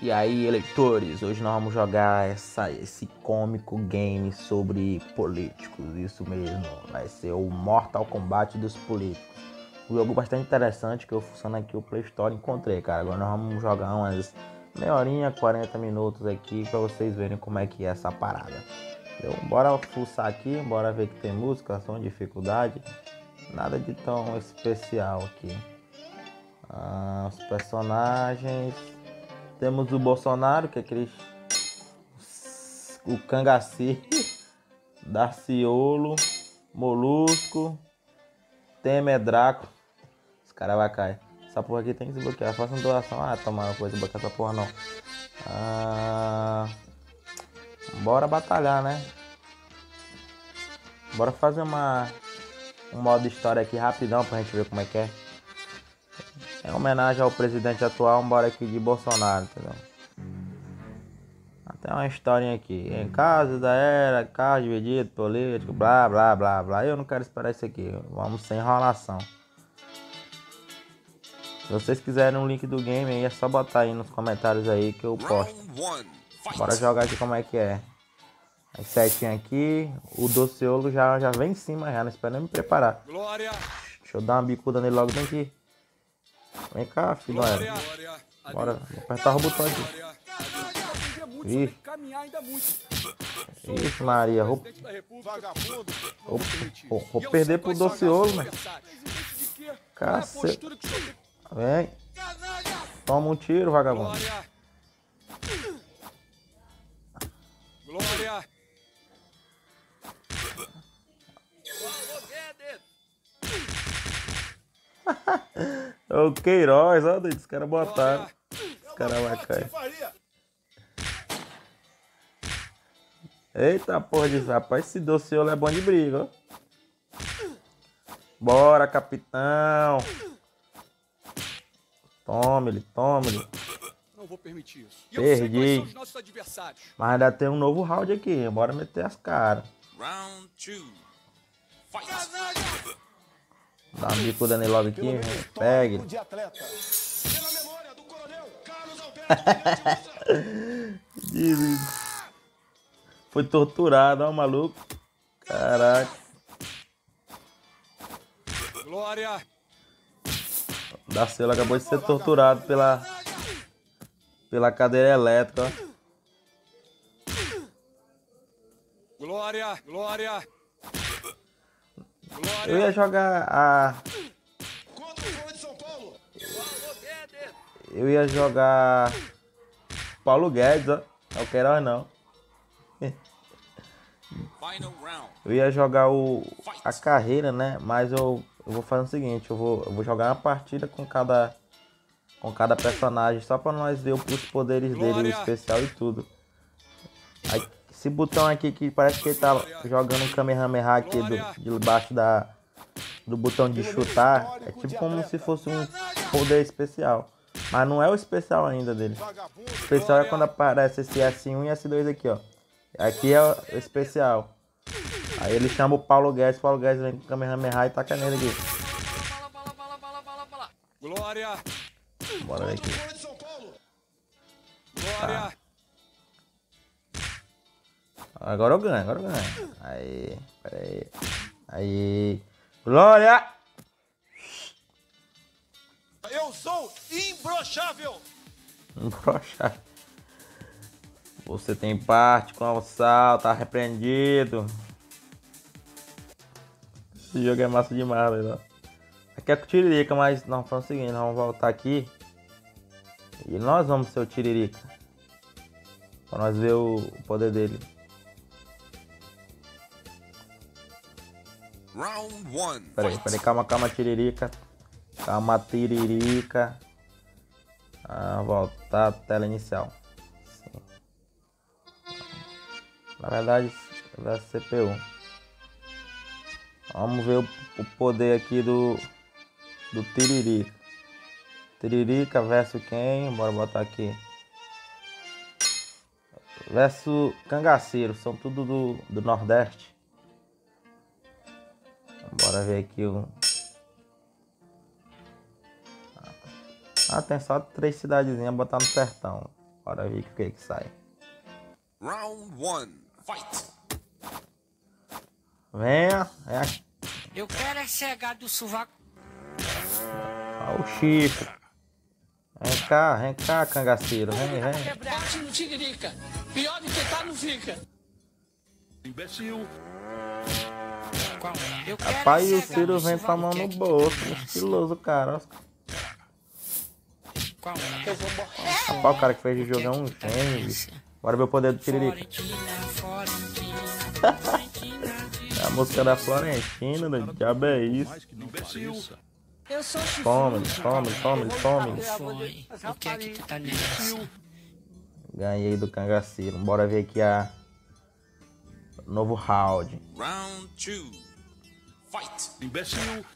E aí, eleitores, hoje nós vamos jogar esse cômico game sobre políticos, isso mesmo, vai ser o Mortal Kombat dos políticos. Um jogo bastante interessante que eu fuçando aqui o Play Store encontrei, cara. Agora nós vamos jogar umas meia horinha, 40 minutos aqui pra vocês verem como é que é essa parada. Então, bora fuçar aqui, bora ver que tem música, som, dificuldade, nada de tão especial aqui. Os personagens... Temos o Bolsonaro, que é aquele... O Cangaci, Darciolo, Molusco, Temer, Draco. Os caras vão cair. Essa porra aqui tem que desbloquear. Faça uma doação. Tomar uma coisa, desbloquear essa porra não. Bora batalhar, né? Bora fazer um modo história aqui rapidão pra gente ver como é que é. Em homenagem ao presidente atual, bora aqui de Bolsonaro, entendeu? Até uma historinha aqui. Em caso da era, carro dividido, político, blá blá blá blá. Eu não quero esperar isso aqui. Vamos sem enrolação. Se vocês quiserem um link do game aí, é só botar aí nos comentários aí que eu posto. Bora jogar aqui como é que é. As setinhas aqui. O Darciolo já vem em cima já, não espera nem me preparar. Deixa eu dar uma bicuda nele logo bem aqui. Vem cá, filho. Bora, vou apertar o botão aqui. Ixi, Maria. Vou perder pro Darciolo, né? Cacete. Vem. Toma um tiro, vagabundo. O Queiroz, ó, os caras botaram. Os caras vão cair. Eita porra de rapaz, esse Darciolo é bom de briga, ó. Bora, capitão. Tome-lhe. Não vou permitir isso. Perdi. Mas ainda tem um novo round aqui. Bora meter as caras. Round 2. Fight. Dá uma bicuda nele logo aqui. Pegue. Foi torturado, ó, maluco. Caraca. Glória. Darciolo acabou de ser torturado pela cadeira elétrica, ó. Glória. Eu ia jogar Eu ia jogar Paulo Guedes, ó. Não o Queiroz não. Eu ia jogar a carreira, né? Mas eu vou fazer o seguinte, eu vou jogar uma partida com cada personagem, só pra nós ver os poderes dele, o especial e tudo. Aí, esse botão aqui que parece que ele tá jogando um Kamehameha aqui debaixo do botão de chutar, é tipo como se fosse um poder especial. Mas não é o especial ainda dele. O especial é quando aparece esse S1 e S2 aqui, ó. Aqui é o especial. Aí ele chama o Paulo Guedes vem com o Kamehameha e taca nele aqui. Glória. Bora ver aqui. Tá. Agora eu ganho. Aí, pera aí. Aí. Glória! Eu sou imbrochável. Imbrochável. Você tem parte com o sal, tá repreendido. Esse jogo é massa demais, velho. Aqui é com o Tiririca, mas nós vamos fazer o seguinte, nós vamos voltar aqui. E nós vamos ser o Tiririca. Pra nós ver o poder dele. Round 1. Peraí, calma, Tiririca. Calma, Tiririca. Voltar a tela inicial. Sim. Na verdade, é CPU. Vamos ver o poder aqui do Tiririca. Tiririca versus quem? Bora botar aqui. Versus Cangaceiro. São tudo do Nordeste. Bora ver aqui o... tem só 3 cidadezinhas, botar no sertão. Bora ver o que sai. Round 1. Fight. Venha. Eu quero é cegar do sovaco. Olha o chifre. Vem cá, cangaceiro. Vem. Bate no tigrica. Pior do que tá, não fica. Imbecil. Qual é? Eu quero Rapaz, e o cegar Ciro do vem com a sovaco. mão O que é no que tu bolso. tá nessa? Estiloso, cara. Qual é? Eu vou morrer. Rapaz, o cara que fez o O que jogo é é um que tu tá gênio, nessa? bicho. Bora ver o poder do Tiririca. A música da Florentina, né? Diabo é isso. Imbecil. Eu sou Tome. Foi. O que é que tu tá nessa? Ganhei do cangaceiro. Bora ver aqui a novo round. Round 2. Fight. Imbecil.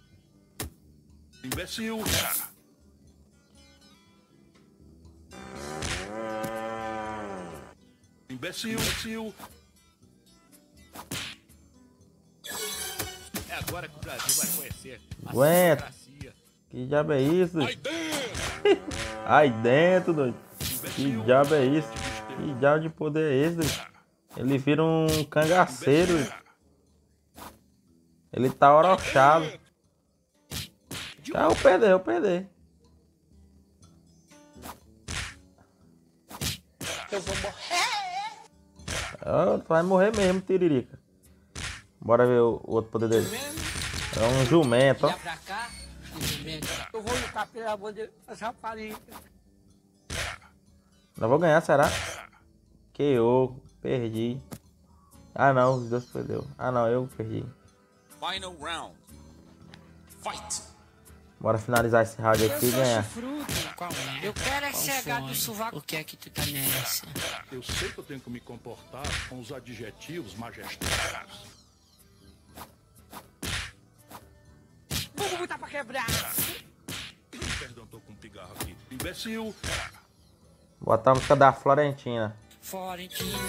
Imbecil. Imbecil. É agora que o Brasil vai conhecer a Aguenta. democracia. Que diabo é isso? Aí dentro, doido. Que diabo é isso? Que diabo de poder é esse, doido? Ele vira um cangaceiro. Ele tá orochado. Ah, eu perdi. Eu vou morrer. Ah, tu vai morrer mesmo, Tiririca. Bora ver o outro poder dele. É um jumento, ó. Olha pra cá. Eu vou lutar pela amor de rapariga. Não vou ganhar, será? KO, perdi. Ah não, os dois perdeu. Ah não, eu perdi. Final round. Fight. Bora finalizar esse round aqui e ganhar. Qual é? Eu quero é cegar do sovaco. O que é que tu tá nessa? Eu sei que eu tenho que me comportar com os adjetivos majestosos. Vamos botar pra quebrar. Perdão, tô com um pigarro aqui. Imbecil. Botar a música da Florentina. Florentina.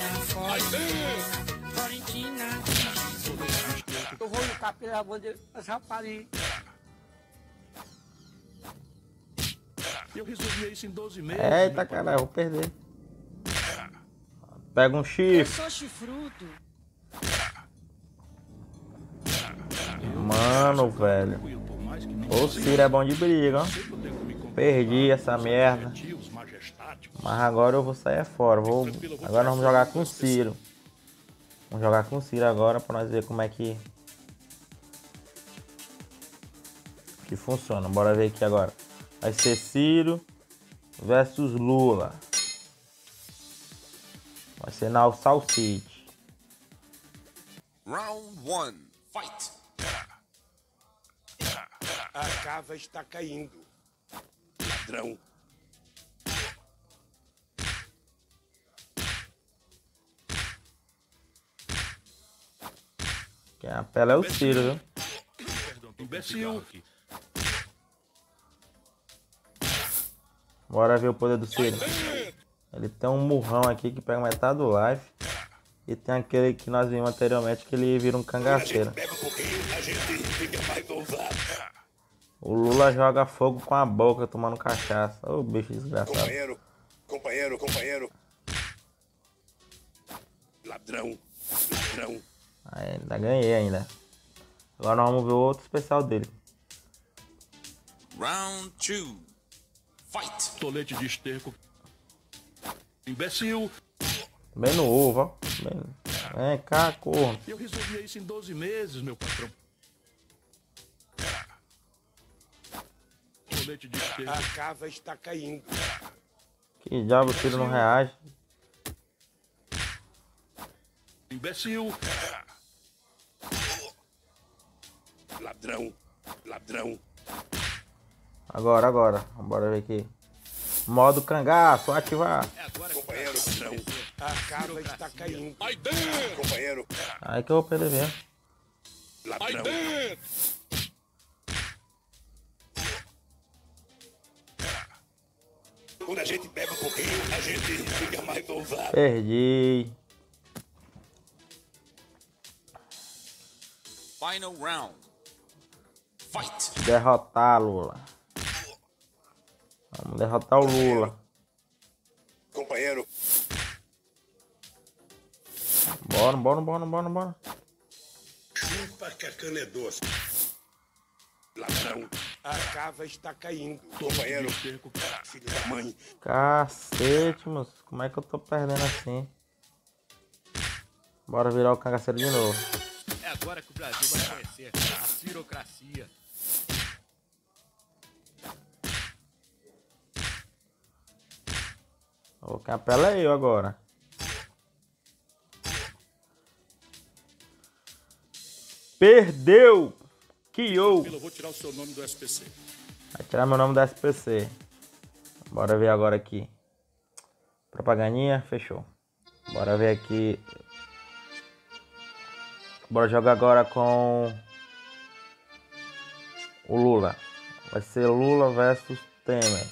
Eu vou lutar pelo amor de rapariga. Eu resolvi isso em 12 meses. Eita, caralho, eu vou perder. Pega um Eu chifre. sou chifrudo. Mano, velho. O Ciro é bom de briga, ó. Perdi essa merda. Mas agora eu vou sair fora. Agora nós vamos jogar com o Ciro. Vamos jogar com o Ciro agora pra nós ver como é que funciona. Bora ver aqui agora. Vai ser Ciro versus Lula. Vai ser na South City. Round 1. Fight. A cava está caindo. Ladrão. Quem apela é o Ciro, viu? Perdão, tô com um pigarro aqui. Bora ver o poder do Ciro. Ele tem um murrão aqui que pega metade do life. E tem aquele que nós vimos anteriormente que ele vira um cangaceiro. Pega um pouquinho, a gente fica mais ousado. O Lula joga fogo com a boca tomando cachaça. Ô bicho desgraçado. Companheiro. Ladrão. Aí, ainda ganhei ainda. Agora nós vamos ver o outro especial dele. Round 2. Fight. Tolete de esterco. Imbecil. Bem no ovo, ó. Vem cá, corno. Eu resolvi isso em 12 meses, meu patrão. Tolete de esterco. A cava está caindo. Que diabo, o Ciro não reage. Imbecil. Ladrão. Agora. Bora ver aqui. Modo cangaço, ativar. Companheiro, ladrão. A cava está caindo. Companheiro, Aí que eu vou perder mesmo. ladrão. Quando a gente bebe um pouquinho, a gente fica mais ousado. Perdi. Final round. Fight. Derrotar Lula. Vamos derrotar o Lula. Companheiro. Bora. Chupa que a cana é doce. Ladrão. A cava está caindo. Companheiro. Filho da mãe. Cacete, moço. Como é que eu tô perdendo assim? Bora virar o cangaceiro de novo. É agora que o Brasil vai conhecer a cirocracia. O capela é eu agora. Perdeu! Kiou! Eu vou tirar o seu nome do SPC. Vai tirar meu nome do SPC. Bora ver agora aqui. Propagandinha, fechou. Bora ver aqui. Bora jogar agora com o Lula. Vai ser Lula versus Temer.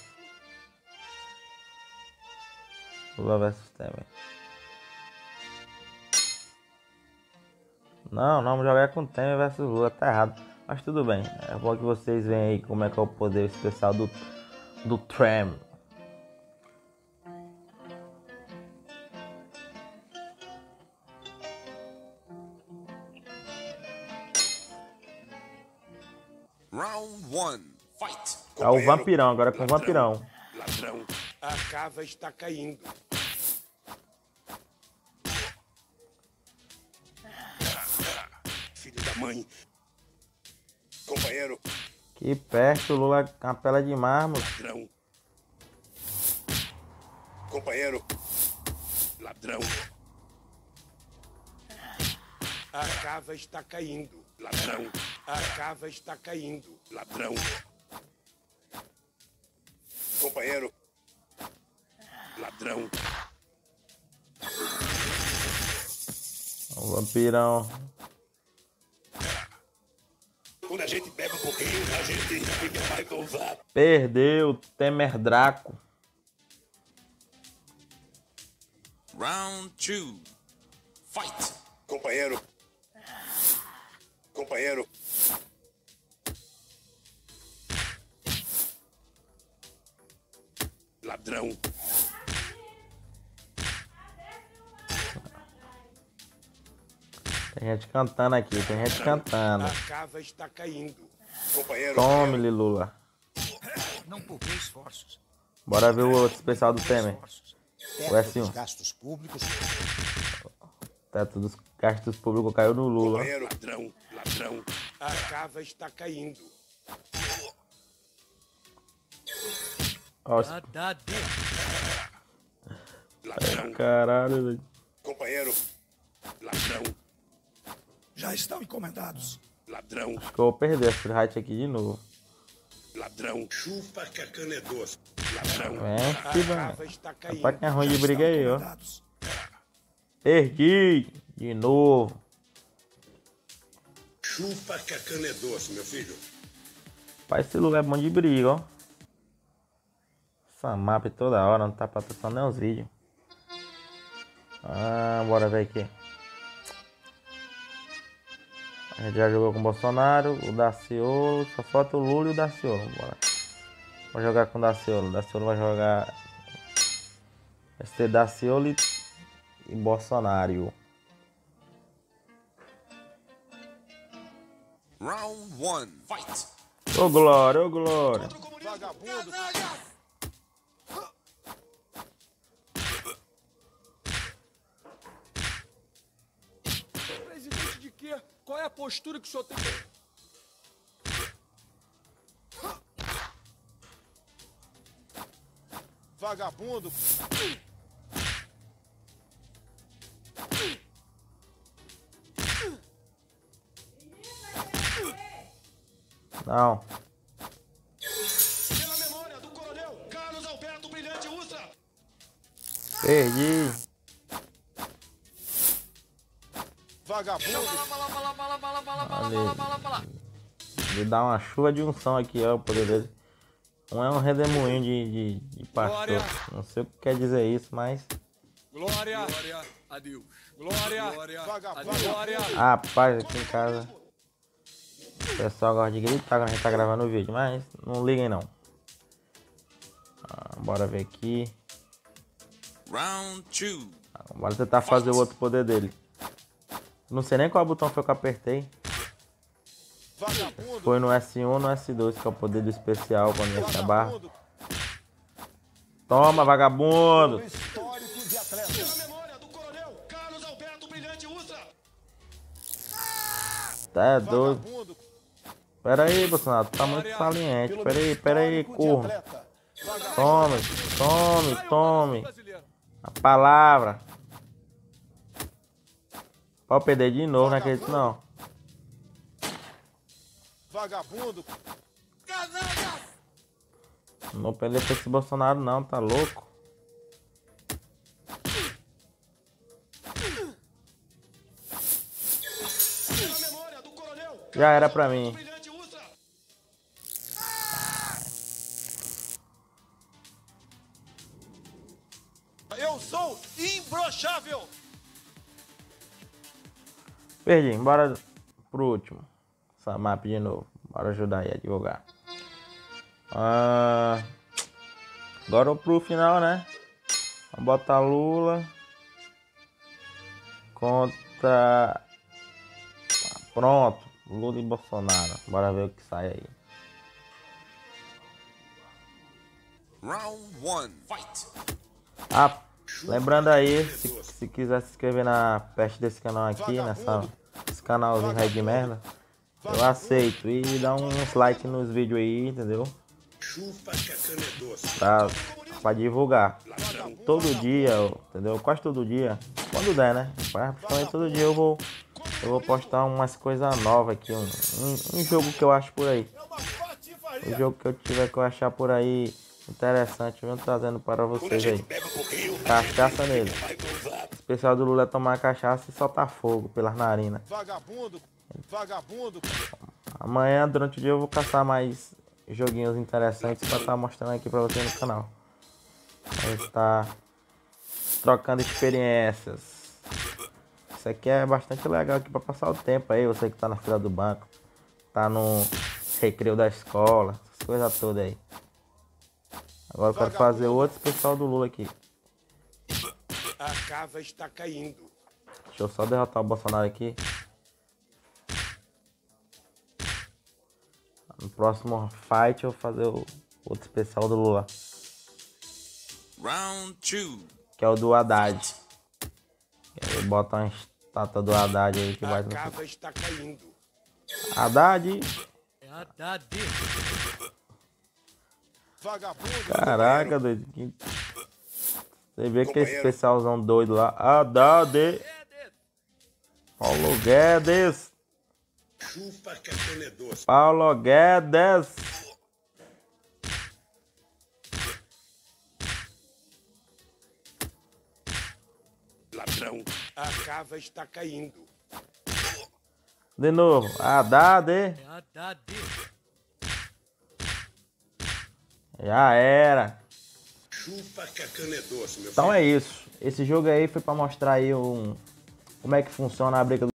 Lula versus Temer. Não, vamos jogar com Temer versus Lula, tá errado. Mas tudo bem. É bom que vocês veem aí como é que é o poder especial do Trump. Round 1. Fight. É o vampirão, agora com o vampirão. Ladrão. A cava está caindo. Filho da mãe. Companheiro. Que perto, o Lula capela de mármore. Ladrão. Companheiro. Ladrão. A cava está caindo. Ladrão. A cava está caindo. Ladrão. Companheiro. Ladrão. O vampirão. Quando a gente bebe um pouquinho, a gente fica mais ousado. Perdeu, Temer Draco. Round 2. Fight. Companheiro. Companheiro. Ladrão. Tem gente cantando aqui, tem gente cantando. A cava está caindo. Companheiro. Tome-lhe, Lula. Não poupei esforços. Bora ver o outro especial do Temer. O S1. Gastos públicos. Teto dos gastos públicos caiu no Lula. Companheiro. Ladrão. Ladrão. A cava está caindo. Ó, Haddad. Ladrão. caralho, velho. Companheiro. Ladrão. Já estão encomendados. Ladrão. Acho que eu vou perder esse fight aqui de novo. Ladrão. Chupa que a cana é doce. Ladrão. Vem, A filho. cava está caindo. Rapaz, quem é ruim de briga aí, ó. Encomendados. Perdi de novo. Chupa que a cana é doce, meu filho. Rapaz, esse Lula é bom de briga, ó. Essa mapa toda hora, não tá patrocinando nem os vídeos. Ah, bora ver aqui. A gente já jogou com o Bolsonaro, o Daciolo, só falta o Lula e o Daciolo. Bora. Vou jogar com o Daciolo. O Daciolo vai jogar. Vai ser Daciolo e Bolsonaro. Round 1. Fight. Ô Glória, ô Glória. Vagabundo. Presidente de quê? Qual é a postura que o senhor tem? Vagabundo. Não. Pela memória do coronel Carlos Alberto Brilhante Ustra. Perdi. Vagabundo. Ele dá uma chuva de unção aqui, ó, o poder dele. Um é um redemoinho de pastor. Glória. Não sei o que quer dizer isso, mas... Glória! Glória a Deus. Glória! Vagabundo. Glória! Rapaz, aqui em casa o pessoal gosta de gritar quando a gente tá gravando o vídeo, mas não liguem não. Bora ver aqui. Round 2. Bora tentar fazer o outro poder dele. Não sei nem qual botão foi que eu apertei. Foi no S1 ou no S2, que é o poder do especial quando mexe a barra. Toma, vagabundo! Tá é doido. Pera aí, Bolsonaro, tu tá muito saliente. Pera aí, corno. Tome. A palavra. Pode perder de novo, não acredito não. Vagabundo. Não vou perder pra esse Bolsonaro não, tá louco? Já era pra mim. Eu sou imbrochável. Perdi, bora pro último. Essa mapa de novo. Bora ajudar aí a divulgar. Agora pro final, né? Vamos botar Lula contra... Pronto, Lula e Bolsonaro. Bora ver o que sai aí. Round 1. Fight. Lembrando aí, se quiser se inscrever na peste desse canal aqui, nesse canalzinho aí de merda, eu aceito. E dá uns like nos vídeos aí, entendeu? Pra divulgar. Todo dia, entendeu? Quase todo dia. Quando der, né? Praticamente todo dia eu vou postar umas coisas novas aqui. Um jogo que eu acho por aí. O jogo que eu tiver que eu achar por aí interessante, eu venho trazendo para vocês aí. Cachaça nele. O especial do Lula é tomar cachaça e soltar fogo pelas narinas. Vagabundo. Amanhã, durante o dia, eu vou caçar mais joguinhos interessantes para estar mostrando aqui para vocês no canal. A gente tá trocando experiências. Isso aqui é bastante legal aqui para passar o tempo aí. Você que tá na fila do banco, tá no recreio da escola, essas coisas todas aí. Agora eu quero fazer outro especial do Lula aqui. A casa está caindo. Deixa eu só derrotar o Bolsonaro aqui. No próximo fight eu vou fazer o outro especial do Lula. Round 2. Que é o do Haddad. Eu boto uma estátua do Haddad aí que vai... A casa está caindo. Haddad! Vagabundo. Caraca, doido. Você vê que esse especialzão doido lá. Haddad! Paulo Guedes! Paulo Guedes! Ladrão. A casa está caindo. De novo. Haddad! Já era. Então é isso. Esse jogo aí foi pra mostrar aí como é que funciona a briga do